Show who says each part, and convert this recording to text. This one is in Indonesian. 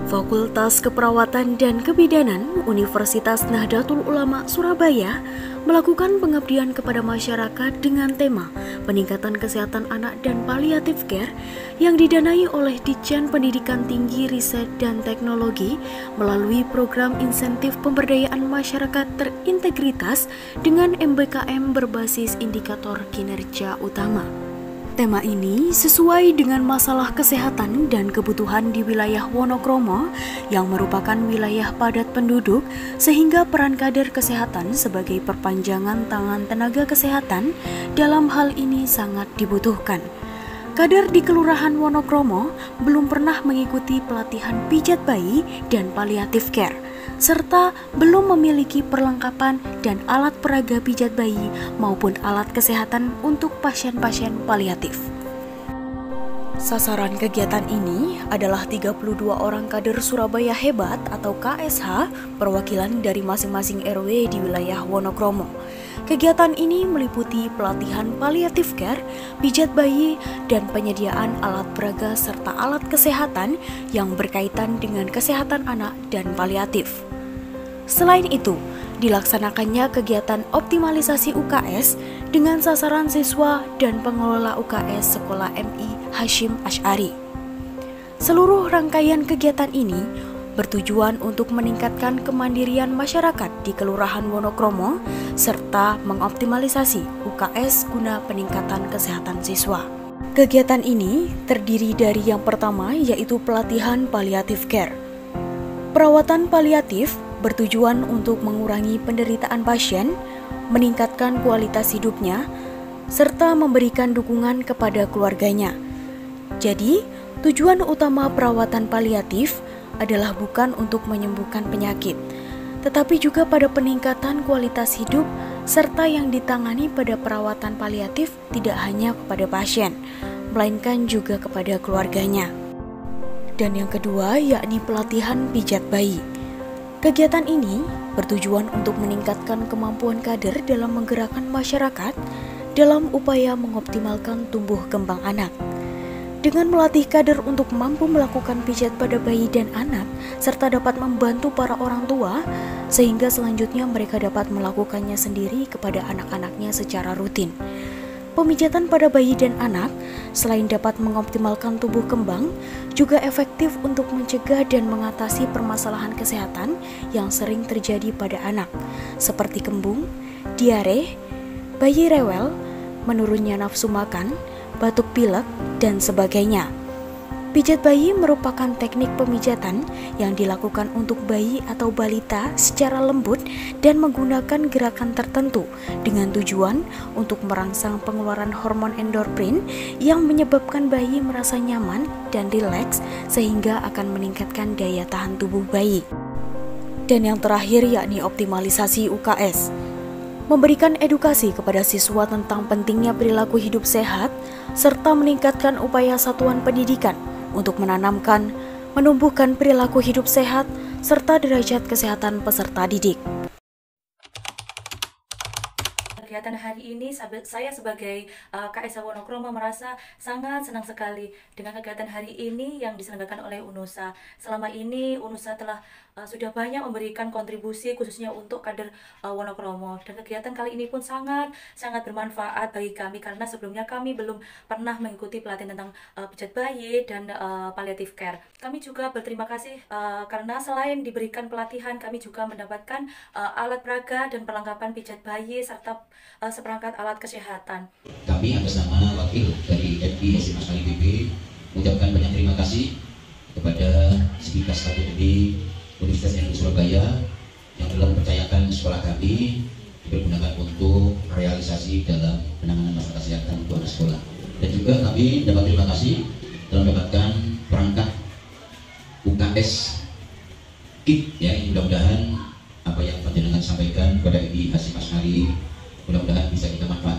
Speaker 1: Fakultas Keperawatan dan Kebidanan Universitas Nahdlatul Ulama Surabaya melakukan pengabdian kepada masyarakat dengan tema peningkatan kesehatan anak dan palliative care yang didanai oleh Ditjen Pendidikan Tinggi Riset dan Teknologi melalui program insentif pemberdayaan masyarakat terintegritas dengan MBKM berbasis indikator kinerja utama. Tema ini sesuai dengan masalah kesehatan dan kebutuhan di wilayah Wonokromo yang merupakan wilayah padat penduduk sehingga peran kader kesehatan sebagai perpanjangan tangan tenaga kesehatan dalam hal ini sangat dibutuhkan. Kader di Kelurahan Wonokromo belum pernah mengikuti pelatihan pijat bayi dan palliative care, serta belum memiliki perlengkapan dan alat peraga pijat bayi maupun alat kesehatan untuk pasien-pasien paliatif. Sasaran kegiatan ini adalah 32 orang kader Surabaya Hebat atau KSH perwakilan dari masing-masing RW di wilayah Wonokromo. Kegiatan ini meliputi pelatihan palliative care, pijat bayi, dan penyediaan alat peraga serta alat kesehatan yang berkaitan dengan kesehatan anak dan paliatif. Selain itu, dilaksanakannya kegiatan optimalisasi UKS dengan sasaran siswa dan pengelola UKS Sekolah MI Hashim Asy'ari. Seluruh rangkaian kegiatan ini bertujuan untuk meningkatkan kemandirian masyarakat di Kelurahan Wonokromo serta mengoptimalisasi UKS guna peningkatan kesehatan siswa. Kegiatan ini terdiri dari yang pertama yaitu pelatihan palliative care. Perawatan paliatif bertujuan untuk mengurangi penderitaan pasien, meningkatkan kualitas hidupnya, serta memberikan dukungan kepada keluarganya. Jadi, tujuan utama perawatan paliatif adalah bukan untuk menyembuhkan penyakit, tetapi juga pada peningkatan kualitas hidup serta yang ditangani pada perawatan paliatif tidak hanya kepada pasien, melainkan juga kepada keluarganya. Dan yang kedua yakni pelatihan pijat bayi. Kegiatan ini bertujuan untuk meningkatkan kemampuan kader dalam menggerakkan masyarakat dalam upaya mengoptimalkan tumbuh kembang anak. Dengan melatih kader untuk mampu melakukan pijat pada bayi dan anak, serta dapat membantu para orang tua, sehingga selanjutnya mereka dapat melakukannya sendiri kepada anak-anaknya secara rutin. Pemijatan pada bayi dan anak, selain dapat mengoptimalkan tubuh kembang, juga efektif untuk mencegah dan mengatasi permasalahan kesehatan yang sering terjadi pada anak, seperti kembung, diare, bayi rewel, menurunnya nafsu makan, batuk pilek, dan sebagainya. Pijat bayi merupakan teknik pemijatan yang dilakukan untuk bayi atau balita secara lembut dan menggunakan gerakan tertentu dengan tujuan untuk merangsang pengeluaran hormon endorfin yang menyebabkan bayi merasa nyaman dan rileks sehingga akan meningkatkan daya tahan tubuh bayi. Dan yang terakhir yakni optimalisasi UKS. Memberikan edukasi kepada siswa tentang pentingnya perilaku hidup sehat, serta meningkatkan upaya satuan pendidikan untuk menanamkan, menumbuhkan perilaku hidup sehat, serta derajat kesehatan peserta didik.
Speaker 2: Kegiatan hari ini saya sebagai KSH Wonokromo merasa sangat senang sekali dengan kegiatan hari ini yang diselenggarakan oleh UNUSA. Selama ini UNUSA telah sudah banyak memberikan kontribusi khususnya untuk kader Wonokromo, dan kegiatan kali ini pun sangat bermanfaat bagi kami karena sebelumnya kami belum pernah mengikuti pelatihan tentang pijat bayi dan palliative care. Kami juga berterima kasih karena selain diberikan pelatihan, kami juga mendapatkan alat peraga dan perlengkapan pijat bayi serta seperangkat alat kesehatan.
Speaker 3: Kami atas nama wakil dari FI Hashim Asy'ari BB mengucapkan banyak terima kasih kepada Sivitas KPD Universitas NU Surabaya yang telah mempercayakan sekolah kami dipergunakan untuk realisasi dalam penanganan masalah kesehatan untuk anak sekolah. Dan juga kami dapat terima kasih telah mendapatkan perangkat UKS kit ya, mudah-mudahan apa yang panjenengan sampaikan kepada FI Hashim Asy'ari mudah-mudahan bisa kita manfaatkan